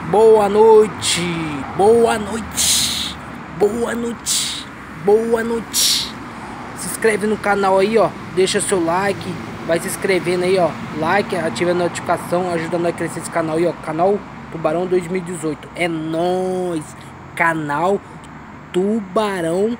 Boa noite, boa noite, boa noite, boa noite. Se inscreve no canal aí, ó. Deixa seu like, vai se inscrevendo aí, ó. Like, ativa a notificação, ajudando a crescer esse canal aí, ó. Canal Tubarão 2018. É nóis. Canal Tubarão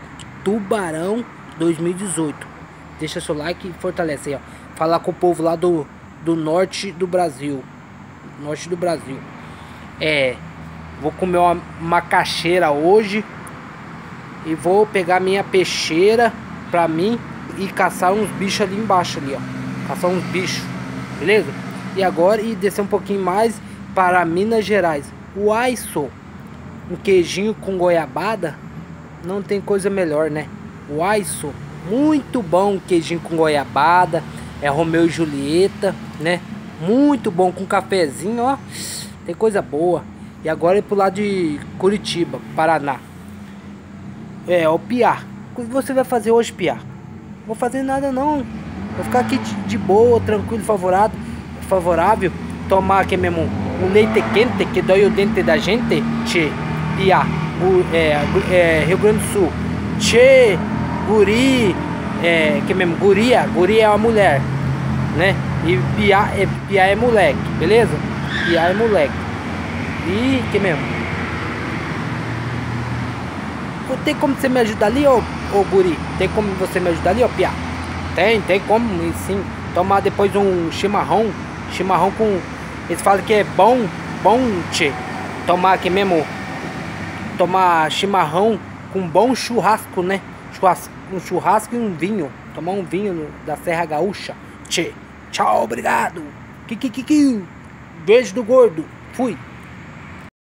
2018. Deixa seu like e fortalece aí, ó. Falar com o povo lá do norte do Brasil. Norte do Brasil. Vou comer uma macaxeira hoje. E vou pegar minha peixeira pra mim e caçar uns bichos ali embaixo ali, ó. Caçar uns bichos, beleza? E agora descer um pouquinho mais para Minas Gerais. Uai, só um queijinho com goiabada. Não tem coisa melhor, né? Uai, só muito bom um queijinho com goiabada. É Romeu e Julieta, né? Muito bom com cafezinho, ó. Tem coisa boa. E agora é pro lado de Curitiba, Paraná. O Piá. O que você vai fazer hoje, Piá? Não vou fazer nada não. Vou ficar aqui de boa, tranquilo, favorável. Tomar aqui mesmo um leite quente que dói o dente da gente. Tchê, Piá. Rio Grande do Sul. Tchê, guri. Que mesmo, guria. Guria é uma mulher, né? E Piá é moleque, beleza? Piá é moleque. E que mesmo? Tem como você me ajudar ali, ô guri? Tem como você me ajudar ali, ó, Piá? Tem como, sim. Tomar depois um chimarrão. Chimarrão com... Eles falam que é bom, tchê. Tomar aqui mesmo. Tomar chimarrão com bom churrasco, né? Um churrasco e um vinho. Tomar um vinho da Serra Gaúcha. Tchê. Tchau, obrigado. Beijo do gordo. Fui.